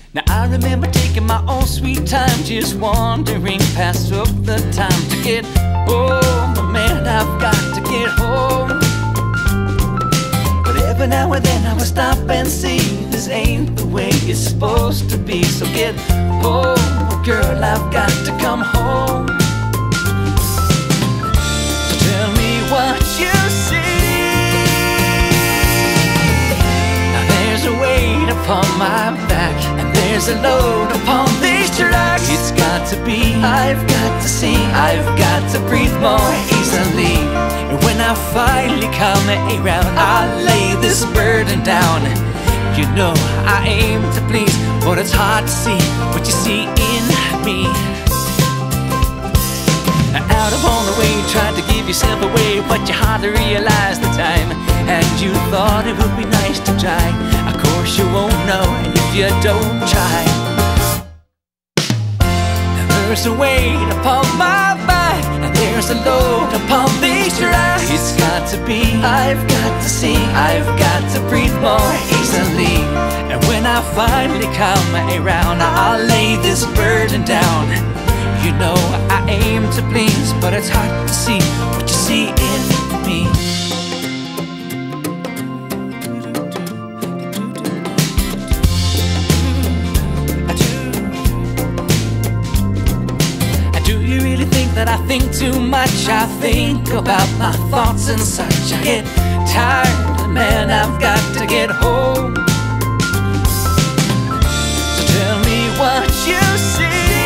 Now I remember taking my own sweet time, just wandering past up the time to get home. But man, I've got to get home. But every now and then I would stop and see this ain't the way it's supposed to be. So get home, girl, I've got to come home. So tell me what you see. Now there's a weight upon my back, and there's a load upon these tracks. It's got to be, I've got to see, I've got to breathe more easily. And when I finally come around, I'll lay this burden down. You know I aim to please, but it's hard to see what you see in me. Out upon the way, trying to give yourself away, but you hardly realize the time. And you thought it would be nice to try. Of course you won't know if you don't try. There's a weight upon my back, and there's a load upon these tracks. It's got to be, I've got to see, I've got to breathe more easily. And when I finally come around, I'll lay this burden down. You know I aim to please, but it's hard to see what you see in me. That I think too much, I think about my thoughts and such. I get tired, man, I've got to get home. So tell me what you see.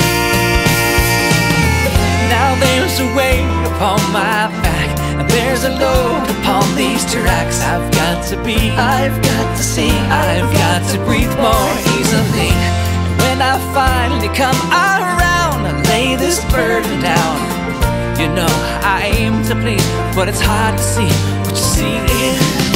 Now there's a weight upon my back, and there's a load upon these tracks. I've got to be, I've got to see, I've got to breathe more easily. And when I finally come around, I lay this burden down. You know I aim to please, but it's hard to see what you see in